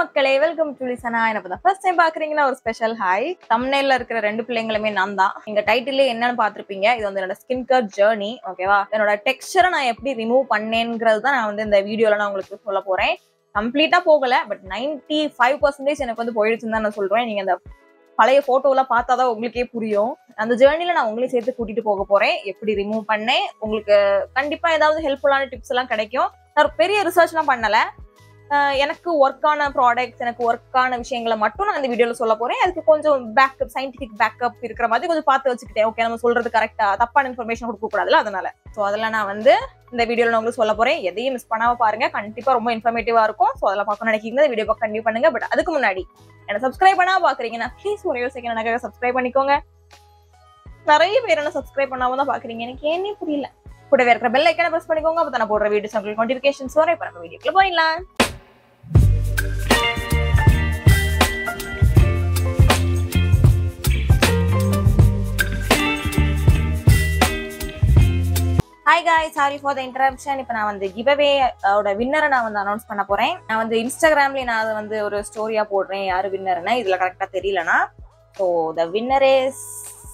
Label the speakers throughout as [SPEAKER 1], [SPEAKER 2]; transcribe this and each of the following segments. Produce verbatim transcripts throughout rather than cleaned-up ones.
[SPEAKER 1] மக்களே welcome to லிசனா. என்ன first time பாக்குறீங்கன்னா ஒரு ஸ்பெஷல் ஹாய். தம்ப்நெயில்ல இருக்கிற ரெண்டு பிள்ளைங்களுமே நான் தான். நீங்க டைட்டிலே என்னன்னு பாத்திருப்பீங்க. இது வந்து என்னோட ஸ்கின் கேர் ஜர்னி. ஓகேவா? என்னோட டெக்ஸ்சரை நான் எப்படி ரிமூவ் பண்ணேங்கிறது தான் நான் வந்து இந்த வீடியோல நான் உங்களுக்கு சொல்ல போறேன். கம்ப்ளீட்டா போகல, பட் நைன்டி ஃபைவ் பர்சன்டேஜ் எனக்கு வந்து போயிடுச்சுன்னு தான் நான் சொல்றேன். நீங்க அந்த பழைய போட்டோலாம் பார்த்தாதான் உங்களுக்கே புரியும். அந்த ஜேர்னில நான் உங்களையும் சேர்த்து கூட்டிட்டு போக போறேன். எப்படி ரிமூவ் பண்ணேன், உங்களுக்கு கண்டிப்பா ஏதாவது ஹெல்ப்ஃபுல்லான டிப்ஸ் எல்லாம் கிடைக்கும். நான் பெரிய ரிசர்ச் எல்லாம் பண்ணல. எனக்கு ஒர்க்கான ப்ராடக்ட்ஸ், எனக்கு ஒர்க்கான விஷயங்களை மட்டும் நான் இந்த வீடியோல சொல்ல போறேன். அதுக்கு கொஞ்சம் பேக்கப், சயின்டிபிக் பேக்கப் இருக்கிற மாதிரி கொஞ்சம் பார்த்து வச்சுக்கிட்டேன். ஓகே, நம்ம சொல்றது கரெக்டா, தப்பான இன்ஃபர்மேஷன் கொடுக்க கூடாதுல, அதனால ஸோ அதெல்லாம் நான் வந்து இந்த வீடியோல நான் உங்களுக்கு சொல்ல போறேன். எதையும் மிஸ் பண்ணாம பாருங்க, கண்டிப்பா ரொம்ப இன்ஃபர்மேட்டிவா இருக்கும். ஸோ அதெல்லாம் பார்க்கணும் நினைக்கிறீங்க, வீடியோ பார்க்க கண்டிப்பா பண்ணுங்க. பட் அதுக்கு முன்னாடி என்ன சப்ஸ்கிரைப் பண்ணாம பாக்குறீங்கன்னா ப்ளீஸ் ஒரே ஒரு செகண்ட் எனக்காக சப்ஸ்கிரைப் பண்ணிக்கோங்க. நிறைய பேர் என்ன சப்ஸ்கிரைப் பண்ணாம தான் பாக்குறீங்க, எனக்கு ஏன்னே புரியல. கூடவே இருக்கிற பெல் ஐக்கான பிரஸ் பண்ணிக்கோங்க. அப்போ நான் போடுற வீடியோஸ் உங்களுக்கு நோட்டிஃபிகேஷன்ஸ் வரும். இப்போ நம்ம வீடியோக்குள்ள போயிடலாம். Hi guys, sorry for the interruption. இப்போ நான் வந்து கிவ்அவே ஓட வின்னரை நான் வந்து அனௌன்ஸ் பண்ண போறேன். நான் வந்து இன்ஸ்டாகிராம்ல நான் அதை வந்து ஒரு ஸ்டோரியா போடுறேன், யாரு வின்னர்னா இதுல கரெக்டா தெரியலனா. So the winner is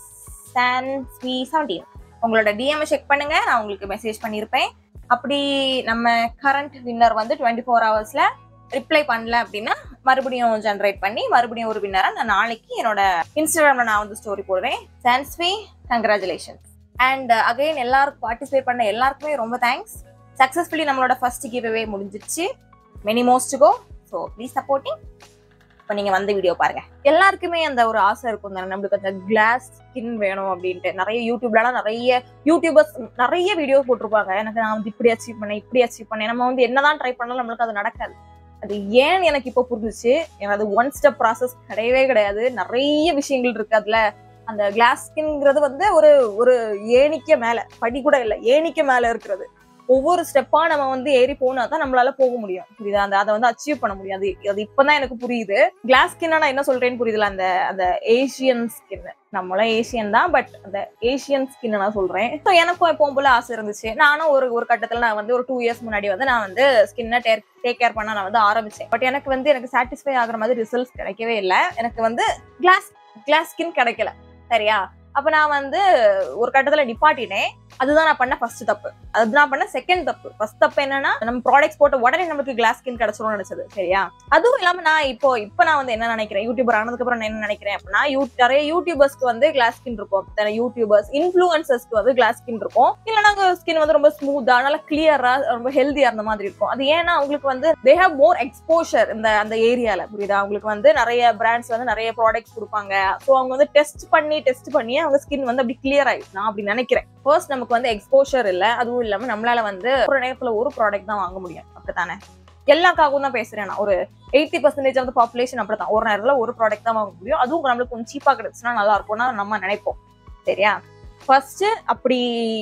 [SPEAKER 1] Saanvi seventeen. உங்களோட டிஎம் செக் பண்ணுங்க, நான் உங்களுக்கு மெசேஜ் பண்ணியிருப்பேன். அப்படி நம்ம கரண்ட் வின்னர் வந்து டுவெண்ட்டி ஃபோர் ஹவர்ஸ்ல ரிப்ளை பண்ணல அப்படின்னா மறுபடியும் ஜென்ரேட் பண்ணி மறுபடியும் ஒரு வின்னரை நான் நாளைக்கு என்னோட இன்ஸ்டாகிராம்ல நான் வந்து ஸ்டோரி போடுவேன். சான்ஸ்வி, கங்க்ராச்சுலேஷன்ஸ். அண்ட் அகைன் எல்லாருக்கும் பார்ட்டிசிபேட் பண்ண எல்லாருக்குமே ரொம்ப தேங்க்ஸ். சக்சஸ்ஃபுல்லி நம்மளோட ஃபர்ஸ்ட் கிவ்அவே முடிஞ்சிருச்சு. Many most go. So please supporting. இப்போ நீங்க வந்து வீடியோ பாருங்க. எல்லாருக்குமே அந்த ஒரு ஆசை இருக்கும் தானே, நம்மளுக்கு அந்த கிளாஸ் ஸ்கின் வேணும் அப்படின்ட்டு. நிறைய யூடியூப்லாம் நிறைய யூடியூபர்ஸ் நிறைய வீடியோ போட்டிருப்பாங்க. எனக்கு நான் வந்து இப்படி அச்சீவ் பண்ணேன், இப்படி அச்சீவ் பண்ணேன். நம்ம வந்து என்னதான் ட்ரை பண்ணாலும் நம்மளுக்கு அது நடக்காது. அது ஏன் எனக்கு இப்போ புரிஞ்சிச்சு. எனக்கு அது ஒன் ஸ்டெப் ப்ராசஸ் கிடையவே கிடையாது. நிறைய விஷயங்கள் இருக்கு அதுல. அந்த கிளாஸ் ஸ்கின்ங்கிறது வந்து ஒரு ஒரு ஏணிக்க மேல, படி கூட இல்லை, ஏணிக்க மேல இருக்கிறது. ஒவ்வொரு ஸ்டெப்பா நம்ம வந்து ஏறி போனா தான் நம்மளால போக முடியும். புரியுதா? அந்த அதை வந்து அச்சீவ் பண்ண முடியும். அது அது இப்பதான் எனக்கு புரியுது. கிளாஸ் ஸ்கின்னா நான் என்ன சொல்றேன்னு புரியுதுல, அந்த அந்த ஏசியன் ஸ்கின். நம்மளும் ஏசியன் தான், பட் அந்த ஏசியன் ஸ்கின் நான் சொல்றேன். ஸோ எனக்கும் எப்பவும் போல ஆசை இருந்துச்சு. நானும் ஒரு ஒரு கட்டத்துல நான் வந்து ஒரு டூ இயர்ஸ் முன்னாடி வந்து நான் வந்து ஸ்கின்னை டேக் டேக் கேர் பண்ண நான் வந்து ஆரம்பிச்சேன். பட் எனக்கு வந்து எனக்கு சாட்டிஸ்ஃபை ஆகுற மாதிரி ரிசல்ட்ஸ் கிடைக்கவே இல்லை. எனக்கு வந்து கிளாஸ் கிளாஸ் ஸ்கின் கிடைக்கல. சரியா? அப்ப நான் வந்து ஒரு கட்டத்துல நிப்பாட்டினேன். அதுதான் நான் பண்ண ஃபர்ஸ்ட் தப்பு. அது நான் பண்ண செகண்ட் தப்பு. ஃபர்ஸ்ட் தப்பு என்னன்னா, நம்ம ப்ராடக்ட்ஸ் போட்ட உடனே நமக்கு கிளாஸ் ஸ்கின் கிடைச்சிரும் நினைச்சது. சரியா? அதுவும் இல்லாம நான் இப்போ இப்ப நான் வந்து என்ன நினைக்கிறேன், யூடியூபர் ஆனதுக்கு அப்புறம் நான் என்ன நினைக்கிறேன் அப்படின்னா, நிறைய யூடியூபர்ஸ்க்கு வந்து கிளாஸ் ஸ்கின் இருக்கும். யூடியூபர்ஸ் இன்ஃபுளுசர்ஸ்க்கு வந்து கிளாஸ் ஸ்கின் இருக்கும். இல்லைன்னா ஸ்கின் வந்து ரொம்ப ஸ்மூத்தா, நல்லா கிளியரா, ரொம்ப ஹெல்தியா இருந்த மாதிரி இருக்கும். அது ஏன்னா அவங்களுக்கு வந்து தே ஹேவ் மோர் எக்ஸ்போஷர் இந்த அந்த ஏரியால. புரியுதா? அவங்களுக்கு வந்து நிறைய பிராண்ட்ஸ் வந்து நிறைய ப்ராடக்ட்ஸ் கொடுப்பாங்க. ஸோ அவங்க வந்து டெஸ்ட் பண்ணி டெஸ்ட் பண்ணி அவங்க ஸ்கின் வந்து அப்படி கிளியர் ஆயிடுச்சு. நான் அப்படி நினைக்கிறேன். ஃபர்ஸ்ட் நமக்கு வந்து எக்ஸ்போஷர் இல்ல, அதுவும் இல்லாம நம்மளால வந்து ஒரு நேரத்துல ஒரு ப்ராடக்ட் தான் வாங்க முடியும். அப்படித்தானே? எல்லாக்காகவும் தான் பேசுறேன் நான். ஒரு எயிட்டி பர்சன்டேஜ் ஆஃப் பாப்புலேஷன் அப்படித்தான். ஒரு நேரத்துல ஒரு ப்ராடக்ட் தான் வாங்க முடியும். அதுவும் நம்மளுக்கு கொஞ்சம் சீப்பா கிடைச்சுன்னா நல்லா இருக்கும்னா நம்ம நினைப்போம். சரியா? ஃபர்ஸ்ட் அப்படி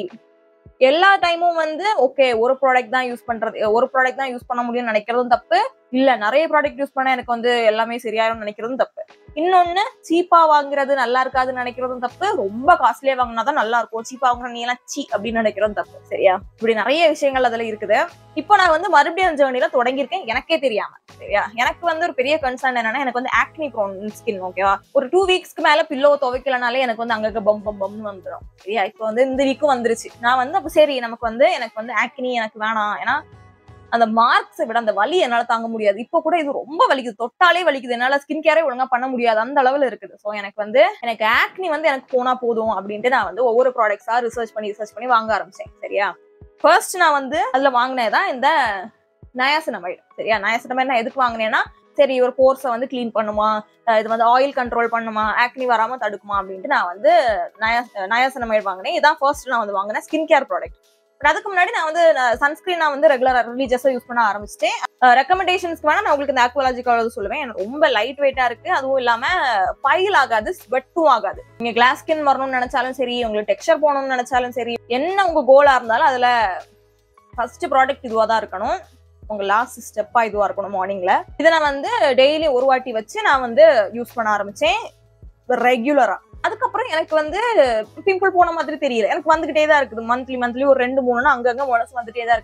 [SPEAKER 1] எல்லா டைமும் வந்து ஓகே ஒரு ப்ராடக்ட் தான் யூஸ் பண்றது, ஒரு ப்ராடக்ட் தான் யூஸ் பண்ண முடியும்னு நினைக்கிறதும் தப்பு. இல்ல நிறைய ப்ராடக்ட் யூஸ் பண்ணா எனக்கு வந்து எல்லாமே சரியாயிரும் நினைக்கிறதும் தப்பு. இன்னொன்னு சீப்பா வாங்குறது நல்லா இருக்காதுன்னு நினைக்கிறதும் தப்பு. ரொம்ப காஸ்ட்லியா வாங்கினாதான் நல்லா இருக்கும். சீப்பா வாங்குற நீ எல்லாம் சீ அப்படின்னு நினைக்கிறதும் தப்பு. சரியா? இப்படி நிறைய விஷயங்கள் அதுல இருக்குது. இப்போ நான் வந்து மறுபடியும் ஜேர்னில தொடங்கியிருக்கேன், எனக்கே தெரியாம. சரியா? எனக்கு வந்து ஒரு பெரிய கன்சர்ன் என்னன்னா, எனக்கு வந்து ஆக்னி ப்ரோன் ஸ்கின். ஓகேவா? ஒரு டூ வீக்ஸ்க்கு மேல பில்லோ துவைக்கலனாலே எனக்கு வந்து அங்க பம் பம் பம்னு வந்துடும். சரியா? இப்போ வந்து இந்த வீக்கும் வந்துருச்சு. நான் வந்து அப்ப சரி நமக்கு வந்து எனக்கு வந்து ஆக்னி எனக்கு வேணாம். ஏன்னா அந்த மார்க்ஸை விட அந்த வலி என்னால தாங்க முடியாது. இப்போ கூட இது ரொம்ப வலிக்குது, தொட்டாலே வலிக்குது. என்னால ஸ்கின் கேரே ஒழுங்கா பண்ண முடியாது, அந்த அளவுல இருக்குது. ஸோ எனக்கு வந்து எனக்கு ஆக்னி வந்து எனக்கு போனா போதும் அப்படின்ட்டு நான் வந்து ஒவ்வொரு ப்ராடக்ட்ஸா ரிசர்ச் பண்ணி ரிசர்ச் பண்ணி வாங்க ஆரம்பிச்சேன். சரியா? ஃபர்ஸ்ட் நான் வந்து அதுல வாங்கினேதான் இந்த நயாசினமைடு. சரியா? நயாசினமைடு நான் எதுக்கு வாங்கினேன்னா, சரி ஒரு போர்ஸை வந்து கிளீன் பண்ணுமா, இது வந்து ஆயில் கண்ட்ரோல் பண்ணுமா, ஆக்னி வராம தடுக்குமா அப்படின்ட்டு நான் வந்து நயா நயாசினமைடு வாங்கினேன். இதான் ஃபர்ஸ்ட் நான் வந்து வாங்கினேன் ஸ்கின் கேர் ப்ராடக்ட். பட் அதுக்கு முன்னாடி நான் வந்து சன்ஸ்கிரீன் நான் வந்து ரெகுலரா ரிலீஜியஸா யூஸ் பண்ண ஆரம்பிச்சிட்டேன். ரெக்கமெண்டேஷன்ஸ்க்கு வேணா நான் உங்களுக்கு இந்த Aqualogica சொல்லுவேன். எனக்கு ரொம்ப லைட் வெயிட்டா இருக்கு. அதுவும் இல்லாம பைல் ஆகாது, ஸ்வெட்டும் ஆகாது. நீங்க கிளாஸ் ஸ்கின் வரணும்னு நினைச்சாலும் சரி, உங்களுக்கு டெக்ஸ்சர் போகணும்னு நினைச்சாலும் சரி, என்ன உங்க கோலா இருந்தாலும் அதுல ஃபர்ஸ்ட் ப்ராடக்ட் இதுவா தான் இருக்கணும். உங்க லாஸ்ட் ஸ்டெப்பா இதுவா இருக்கணும். மார்னிங்ல இதை நான் வந்து டெய்லி ஒரு வாட்டி வச்சு நான் வந்து யூஸ் பண்ண ஆரம்பிச்சேன் ரெகுலரா. அதுக்கப்புறம் எனக்கு வந்து பிம்பிள் போன மாதிரி தெரியல, எனக்கு வந்துகிட்டே தான் இருக்குது. மந்த்லி மந்த்லி ஒரு ரெண்டு மூணுனா அங்கங்க முளசு வந்துட்டே தான் இருக்குது.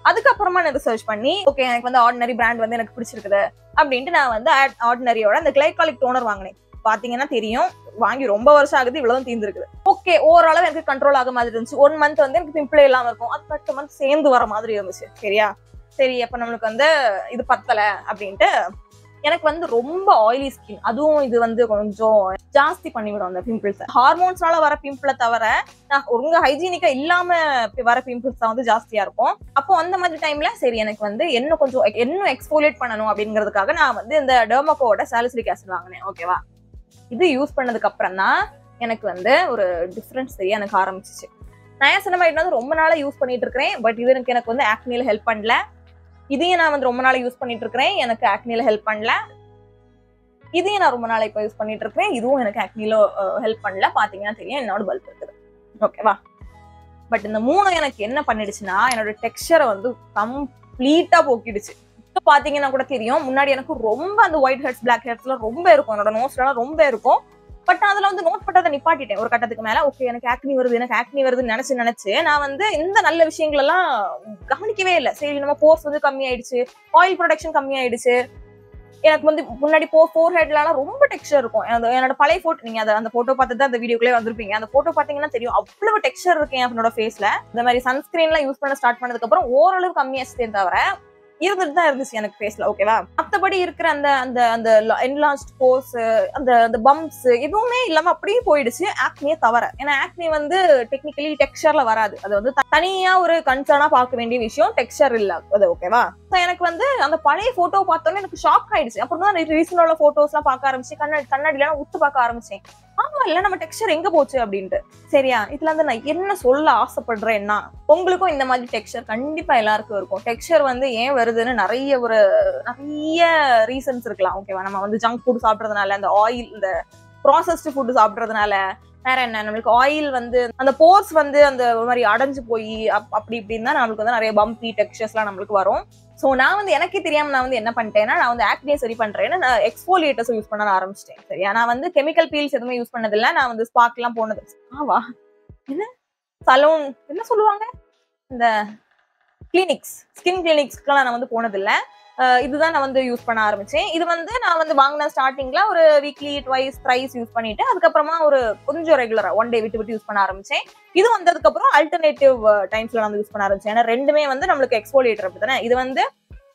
[SPEAKER 1] அதுக்கப்புறமா நான் ரிசர்ச் பண்ணி ஓகே எனக்கு வந்து ஆர்டினரி பிராண்ட் வந்து எனக்கு பிடிச்சிருக்குது அப்படின்ட்டு நான் வந்து ஆர்டினரியோட அந்த கிளைகாலிக் டோனர் வாங்கினேன். பாத்தீங்கன்னா தெரியும், வாங்கி ரொம்ப வருஷம் ஆகுது, இவ்வளவு தீர்ந்துருக்குது. ஓகே ஓரளவு எனக்கு கண்ட்ரோல் ஆக மாதிரி இருந்துச்சு. ஒன் மந்த் வந்து எனக்கு பிம்பிளே இல்லாம இருக்கும், அது பத்து மந்த் சேர்ந்து வர மாதிரி இருந்துச்சு. சரியா, சரி அப்ப நம்மளுக்கு வந்து இது பத்தல அப்படின்ட்டு எனக்கு வந்து ரொம்ப ஆயிலி ஸ்கின், அதுவும் இது வந்து கொஞ்சம் ஜாஸ்தி பண்ணிவிடும் அந்த பிம்பிள்ஸ். ஹார்மோன்ஸ்னால வர பிம்பிளை தவிர நான் ரொம்ப ஹைஜீனிக்கா இல்லாம வர பிம்பிள்ஸ் தான் வந்து ஜாஸ்தியா இருக்கும். அப்போ அந்த மாதிரி டைம்ல சரி எனக்கு வந்து இன்னும் கொஞ்சம் இன்னும் எக்ஸ்போலியேட் பண்ணணும் அப்படிங்கிறதுக்காக நான் வந்து இந்த டெர்மாக்கோட சாலிசிலிக் ஆசிட் வாங்கினேன். ஓகேவா, இது யூஸ் பண்ணதுக்கு அப்புறம் தான் எனக்கு வந்து ஒரு டிஃபரன்ஸ் தெரிய எனக்கு ஆரம்பிச்சிச்சு. நயாசினமைட் வந்து ரொம்ப நாளா யூஸ் பண்ணிட்டு இருக்கிறேன், பட் இது எனக்கு எனக்கு வந்து ஆக்னில ஹெல்ப் பண்ணல. இதையும் நான் வந்து ரொம்ப நாளா யூஸ் பண்ணிட்டு இருக்கிறேன், எனக்கு ஆக்னில ஹெல்ப் பண்ணல. இதையும் நான் ரொம்ப நாளா இப்போ யூஸ் பண்ணிட்டு இருக்கிறேன், இதுவும் எனக்கு ஆக்னில ஹெல்ப் பண்ணல. பாத்தீங்கன்னா தெரியும் என்னோட பல்ப் இருக்குது. ஓகேவா, பட் இந்த மூணு எனக்கு என்ன பண்ணிடுச்சுன்னா என்னோட டெக்ஸ்சரை வந்து கம்ப்ளீட்டா போக்கிடுச்சு. இப்போ பாத்தீங்கன்னா கூட தெரியும், முன்னாடி எனக்கு ரொம்ப அந்த ஒயிட் ஹெட்ஸ் பிளாக் ஹெட்ஸ் எல்லாம் ரொம்ப இருக்கும், என்னோட நோஸ்லாம் ரொம்ப இருக்கும். பட் அதுல வந்து நோட் பட்டதை நிப்பாட்டிட்டேன் ஒரு கட்டத்துக்கு மேல. ஓகே எனக்கு ஆக்னி வருது எனக்கு ஆக்னி வருதுன்னு நினைச்சு நினைச்சு நான் வந்து இந்த நல்ல விஷயங்கள் எல்லாம் கவனிக்கவே இல்லை. சரி நம்ம போர்ஸ் வந்து கம்மி ஆயிடுச்சு, ஆயில் ப்ரொடக்ஷன் கம்மி ஆயிடுச்சு. எனக்கு வந்து முன்னாடி போ ஃபோர் ஹெட்லாம் ரொம்ப டெக்ஸ்சர் இருக்கும். என்னோட பழைய போட்டோ, நீங்க அதை அந்த போட்டோ பார்த்து தான் அந்த வீடியோக்குள்ளே வந்திருப்பீங்க. அந்த போட்டோ பாத்தீங்கன்னா தெரியும் அவ்வளவு டெக்ஸ்சர் இருக்கேன் என்னோட ஃபேஸ்ல. இந்த மாதிரி சன்ஸ்கிரீன்லாம் யூஸ் பண்ண ஸ்டார்ட் பண்ணதுக்கு அப்புறம் ஓரளவு கம்மியாச்சே தவிர இருந்துட்டு தான் இருந்துச்சு எனக்கு ஃபேஸ்ல. ஓகேவா, மற்றபடி இருக்கிற அந்த அந்த அந்த என்லார்ஜ்ட் போர்ஸ், அந்த அந்த பம்ப்ஸ் எதுவுமே இல்லாம அப்படியே போயிடுச்சு, ஆக்னியே தவிர. ஏன்னா ஆக்னி வந்து டெக்னிக்கலி டெக்ஸ்சர்ல வராது, அது வந்து தனியா ஒரு கன்சர்னா பார்க்க வேண்டிய விஷயம், டெக்ஸ்சர் இல்ல அது. ஓகேவா, எனக்கு வந்து அந்த பழைய போட்டோ பார்த்தோன்னே எனக்கு ஷாக் ஆயிடுச்சு. அப்புறம் தான் ரீசெண்டா உள்ள போட்டோஸ் எல்லாம் பார்க்க ஆரம்பிச்சு, கண்ணாடி கண்ணாடிலாம் உத்து பார்க்க ஆரம்பிச்சேன். ஆமா இல்ல நம்ம டெக்ஸ்சர் எங்க போச்சு அப்படின்ட்டு. சரியா, இதுல இருந்து நான் என்ன சொல்ல ஆசைப்படுறேன்னா, உங்களுக்கும் இந்த மாதிரி டெக்ஸ்சர் கண்டிப்பா எல்லாருக்கும் இருக்கும். டெக்ஸ்சர் வந்து ஏன் வருதுன்னு நிறைய ஒரு நிறைய ரீசன்ஸ் இருக்கலாம். ஓகேவா, நம்ம வந்து ஜங்க் ஃபுட் சாப்பிட்றதுனால, அந்த ஆயில், இந்த ப்ராசஸ்டு ஃபுட் சாப்பிட்றதுனால, வேற என்ன நம்மளுக்கு ஆயில் வந்து அந்த போர்ஸ் வந்து அந்த ஒரு மாதிரி அடைஞ்சு போய் அப்படி இப்படின்னு தான் நம்மளுக்கு வந்து நிறைய பம்பி டெக்ஸ்சர்ஸ் எல்லாம் நம்மளுக்கு வரும். சோ நான் வந்து எனக்கே தெரியாம நான் வந்து என்ன பண்ணிட்டேன்னா, நான் வந்து ஆக்னியை சரி பண்றேன்னு நான் எக்ஸ்ஃபோலியேட்டர்ஸ் யூஸ் பண்ண ஆரம்பிச்சிட்டேன். சரியா, நான் வந்து கெமிக்கல் பீல்ஸ் எதுவுமே யூஸ் பண்ணதில்லை. நான் வந்து ஸ்பார்க் எல்லாம் போனது ஆவா என்ன சலூன் என்ன சொல்லுவாங்க, இந்த கிளினிக்ஸ், ஸ்கின் கிளினிக்ஸ்க்குலாம் நான் வந்து போனதில்லை. இதுதான் நான் வந்து யூஸ் பண்ண ஆரம்பிச்சேன். இது வந்து நான் வந்து வாங்கின ஸ்டார்டிங்ல ஒரு வீக்லி ட்வைஸ் த்ரைஸ் யூஸ் பண்ணிட்டு அதுக்கப்புறமா ஒரு கொஞ்சம் ரெகுலரா ஒன் டே விட்டு விட்டு யூஸ் பண்ண ஆரம்பிச்சேன். இது வந்ததுக்கு அப்புறம் அல்டர்னேட்டிவ் டைம்ஸ்ல நான் யூஸ் பண்ண ஆரம்பிச்சேன். ஏன்னா ரெண்டுமே வந்து நம்மளுக்கு எக்ஸ்ஃபோலியேட்டர் அப்படித்தானே. இது வந்து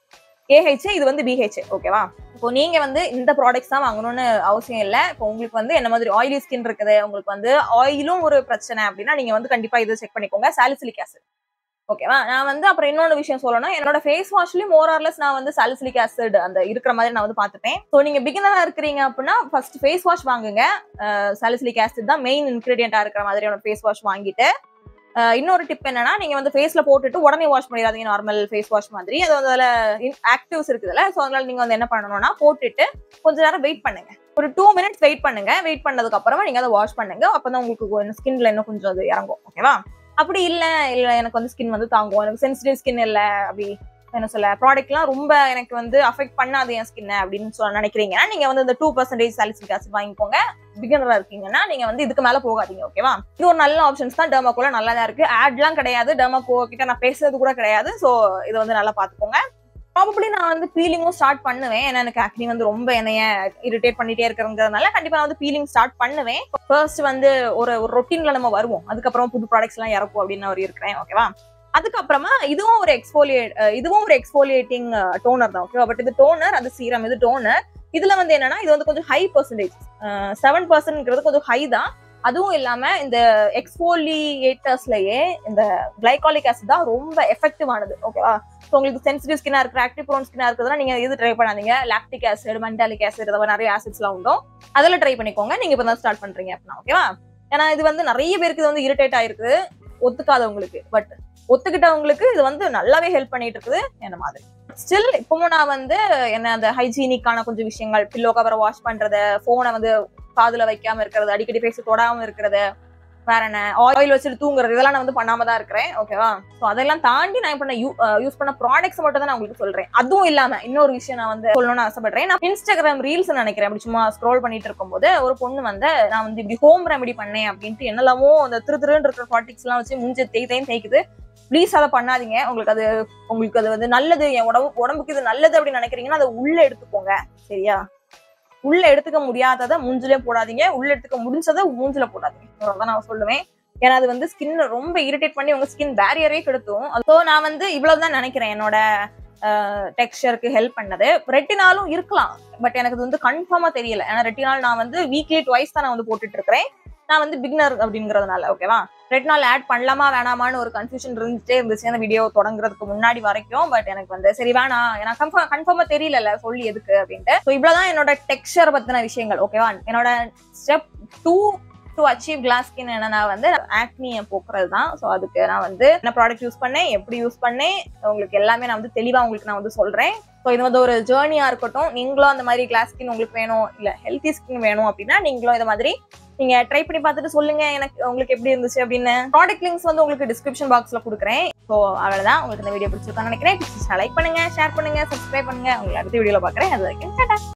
[SPEAKER 1] ஏஹெச், இது வந்து பிஹெச். ஓகேவா, இப்போ நீங்க வந்து இந்த ப்ராடக்ட்ஸ் தான் வாங்கணும்னு அவசியம் இல்லை. இப்போ உங்களுக்கு வந்து என்ன மாதிரி ஆயிலி ஸ்கின் இருக்குது, உங்களுக்கு வந்து ஆயிலும் ஒரு பிரச்சனை அப்படின்னா நீங்க வந்து கண்டிப்பா இதை செக் பண்ணிக்கோங்க, சாலிசிலிக் ஆசிட். ஓகேவா, நான் வந்து அப்புறம் இன்னொரு விஷயம் சொல்லணும், என்னோட ஃபேஸ் வாஷ்லயும் மோர் ஆர்லெஸ் நான் வந்து சாலிசிலிக் ஆசிட் அந்த இருக்கிற மாதிரி நான் வந்து பார்த்துப்பேன். ஸோ நீங்க பிகினரா இருக்கிறீங்க அப்படின்னா ஃபர்ஸ்ட் ஃபேஸ் வாஷ் வாங்குங்க. சாலிசிலிக் ஆசிட் தான் மெயின் இன்கிரீடியண்டா இருக்கிற மாதிரியான ஃபேஸ் வாஷ் வாங்கிட்டு, இன்னொரு டிப் என்னன்னா, நீங்க வந்து ஃபேஸ்ல போட்டுட்டு உடனே வாஷ் பண்ணிடாதீங்க. நார்மல் ஃபேஸ் வாஷ் மாதிரி அது வந்து அதுல ஆக்டிவ்ஸ் இருக்குதுல்ல, ஸோ அதனால நீங்க வந்து என்ன பண்ணணும்னா, போட்டுட்டு கொஞ்ச நேரம் வெயிட் பண்ணுங்க, ஒரு டூ மினிட்ஸ் வெயிட் பண்ணுங்க. வெயிட் பண்ணதுக்கு அப்புறமா நீங்க அதை வாஷ் பண்ணுங்க. அப்பதான் உங்களுக்கு ஸ்கின்ல இன்னும் கொஞ்சம் அது இறங்கும். ஓகேவா, அப்படி இல்ல இல்ல எனக்கு வந்து ஸ்கின் வந்து தாங்கும், எனக்கு சென்சிட்டிவ் ஸ்கின் இல்ல, அப்படி என்ன சொல்ல ப்ராடக்ட்லாம் ரொம்ப எனக்கு வந்து அஃபெக்ட் பண்ணாது என் ஸ்கின் அப்படின்னு சொல்ல நினைக்கிறீங்கன்னா, நீங்க வந்து இந்த டூ பர்சன்டேஜ் சாலிசிலிக் ஆசிட் வாங்கிக்கோங்க. பிகினரா இருக்கீங்கன்னா நீங்க வந்து இதுக்கு மேல போகாதீங்க. ஓகேவா, இது ஒரு நல்ல ஆப்ஷன்ஸ் தான். டெர்மாக்கோல நல்லா தான் இருக்கு, ஆட்லாம் கிடையாது, டெர்மாக்கோ கிட்ட நான் பேசுறது கூட கிடையாது. ஸோ இதை வந்து நல்லா பாத்துக்கோங்க. ப்ராபபிளி நான் வந்து பீலிங்கும் ஸ்டார்ட் பண்ணுவேன், ஏன்னா எனக்கு ஆக்னி வந்து ரொம்ப என்னைய இரிட்டேட் பண்ணிட்டே இருக்கிறதுனால கண்டிப்பா நான் வந்து பீலிங் ஸ்டார்ட் பண்ணுவேன். ஃபர்ஸ்ட் வந்து ஒரு ஒரு ரொட்டீன்ல நம்ம வருவோம், அதுக்கப்புறம் புது ப்ராடக்ட்ஸ் எல்லாம் இறக்கும் அப்படின்னு ஒரு இருக்கிறேன். ஓகேவா, அதுக்கப்புறமா இதுவும் ஒரு எக்ஸ்ஃபோலியேட் இதுவும் ஒரு எக்ஸ்ஃபோலியேட்டிங் டோனர் தான். ஓகேவா, பட் இது டோனர், அது சீரம், இது டோனர். இதுல வந்து என்னன்னா, இது வந்து கொஞ்சம் ஹை பர்சன்டேஜ், செவன் பர்சன்ட்ங்கிறது கொஞ்சம் ஹை தான். அதுவும் இல்லாம இந்த எக்ஸ்ஃபோலியேட்டர்ஸ்லயே இந்த கிளைகாலிக் ஆசிட் தான் ரொம்ப எஃபெக்டிவ் ஆனது. ஓகேவா, ஸோ உங்களுக்கு சென்சிட்டிவ் ஸ்கின்னா இருக்கு, ஆக்டிவ் ப்ரோன் ஸ்கின்னா இருக்குதுன்னா நீங்க இது ட்ரை பண்ணாதீங்க. லாக்டிக் ஆசிட், மென்டாலிக் ஆசிட், இந்த மாதிரி நிறைய ஆசிட்ஸ் எல்லாம் உண்டும், அதில் ட்ரை பண்ணிக்கோங்க நீங்க இப்போ தான் ஸ்டார்ட் பண்றீங்க அப்படின்னா. ஓகேவா, ஏன்னா இது வந்து நிறைய பேருக்கு இது வந்து இரிட்டேட் ஆயிருக்கு, ஒத்துக்காதவங்களுக்கு. பட் ஒத்துக்கிட்டவங்களுக்கு இது வந்து நல்லாவே ஹெல்ப் பண்ணிட்டு இருக்குது என்ன மாதிரி. ஸ்டில் இப்பவும் நான் வந்து என்ன அந்த ஹைஜீனிக்கான கொஞ்சம் விஷயங்கள், பில்லோ கவரை வாஷ் பண்றது, போனை வந்து காதுல வைக்காம இருக்கிறது, அடிக்கடி பேச தொடாம இருக்கிறது, வேற என்ன ஆயில் வச்சுட்டு தூங்குறது, இதெல்லாம் நான் வந்து பண்ணாம தான் இருக்கிறேன். ஓகேவா, ஸோ அதெல்லாம் தாண்டி நான் இப்ப யூஸ் பண்ண ப்ராடக்ட்ஸ் மட்டும் தான் நான் உங்களுக்கு சொல்றேன். அதுவும் இல்லாம இன்னொரு விஷயம் நான் வந்து சொல்லணும்னு ஆசைப்படுறேன். நான் இன்ஸ்டாகிராம் ரீல்ஸ் நினைக்கிறேன், அப்படி சும்மா ஸ்க்ரோல் பண்ணிட்டு இருக்கும்போது ஒரு பொண்ணு வந்து நான் வந்து இப்படி ஹோம் ரெமெடி பண்ணேன் அப்படின்ட்டு என்னெல்லாமோ அந்த திரு திருன்னு இருக்கிற ப்ராடக்ட்ஸ் எல்லாம் வச்சு மூஞ்சி தேய் தேய்ன்னு தேய்க்குது. ப்ளீஸ் அதை பண்ணாதீங்க. உங்களுக்கு அது உங்களுக்கு அது வந்து நல்லது, என் உடம்பு உடம்புக்கு இது நல்லது அப்படின்னு நினைக்கிறீங்கன்னா அதை உள்ள எடுத்துக்கோங்க. சரியா? உள்ள எடுத்துக்க முடியாததை மூஞ்சிலே போடாதீங்க, உள்ள எடுத்துக்க முடிஞ்சதை மூஞ்சில போடாதீங்க. அதான் நான் சொல்லுவேன். ஏன்னா அது வந்து ஸ்கின் ரொம்ப இரிட்டேட் பண்ணி உங்க ஸ்கின் பேரியரே கெடுத்தும். ஸோ நான் வந்து இவ்வளவுதான் நினைக்கிறேன் என்னோட டெக்ஸ்சருக்கு ஹெல்ப் பண்ணது. ரெட்டினாலும் இருக்கலாம், பட் எனக்கு அது வந்து கன்ஃபார்மா தெரியல. ஏன்னா ரெட்டினால் நான் வந்து வீக்லி ட்வைஸ் தான் நான் வந்து போட்டுட்டு இருக்கிறேன். நான் வந்து பிகினர் அப்படிங்கறதுனால. ஓகேவா? ரெட்டினால் ஆட் பண்ணலாமா வேணாமான்னு ஒரு கன்ஃபியூஷன் இருந்துட்டே இருந்துச்சு அந்த வீடியோ தொடங்குறதுக்கு முன்னாடி வரைக்கும். பட் எனக்கு வந்து சரி வேணாம், ஏன்னா கன்ஃபார்ம் கன்ஃபார்மா தெரியல சொல்லி எதுக்கு அப்படின்ட்டு. ஸோ இவ்வளவுதான் என்னோட டெக்ஸ்சர் பத்தின விஷயங்கள். ஓகேவா? என்னோட step two to achieve glass skin என்னன்னா வந்து ஆக்னியை போக்குறது தான். ஸோ அதுக்கு நான் வந்து என்ன ப்ராடக்ட் யூஸ் பண்ணேன், எப்படி யூஸ் பண்ணேன், உங்களுக்கு எல்லாமே நான் வந்து தெளிவா உங்களுக்கு நான் வந்து சொல்றேன். ஸோ இது வந்து ஒரு ஜேர்னியா இருக்கட்டும். நீங்களும் அந்த மாதிரி கிளாஸ் ஸ்கின் உங்களுக்கு வேணும், இல்ல ஹெல்த்தி ஸ்கின் வேணும் அப்படின்னா நீங்களும் இந்த மாதிரி நீங்க ட்ரை பண்ணி பார்த்துட்டு சொல்லுங்க எனக்கு உங்களுக்கு எப்படி இருந்துச்சு அப்படின்னு. ப்ராடக்ட் லிங்க்ஸ் வந்து உங்களுக்கு டிஸ்கிரிப்ஷன் பாக்ஸ்ல கொடுக்குறேன். ஸோ அவ்வளவுதான். உங்களுக்கு இந்த வீடியோ பிடிச்சிருக்கான்னு நினைக்கிறேன். லைக் பண்ணுங்க, ஷேர் பண்ணுங்க, சப்ஸ்கிரைப் பண்ணுங்க. உங்களுக்கு அடுத்த வீடியோல பாக்குறேன். அது வரைக்கும் டாடா.